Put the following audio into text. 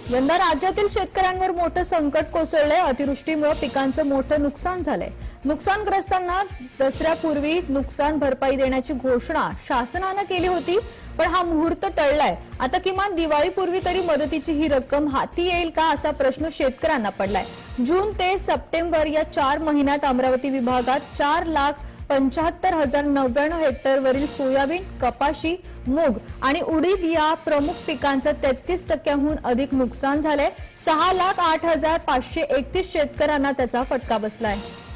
यंदा राज्यातील शेतकऱ्यांवर मोठं संकट कोसळलंय। अतिवृष्टीमुळे पिकांचं मोठं नुकसान झालंय। नुकसानग्रस्तांना दसऱ्यापूर्वी नुकसान भरपाई देण्याची घोषणा शासनाने केली होती, पण हा मुहूर्त टळलाय। आता किमान दिवाळीपूर्वी तरी मदतीची ही रक्कम हाती येईल का असा प्रश्न शेतकऱ्यांना पडलाय। जून ते सप्टेंबर या 4 महिन्यात अमरावती विभागात 4,75,099 हेक्टरवरील सोयाबीन, कपाशी, मूग आणि उडीद या प्रमुख पिकांचं 33% अधिक नुकसान झालंय। 6,08,531 शेतकऱ्यांना त्याचा फटका बसलाय।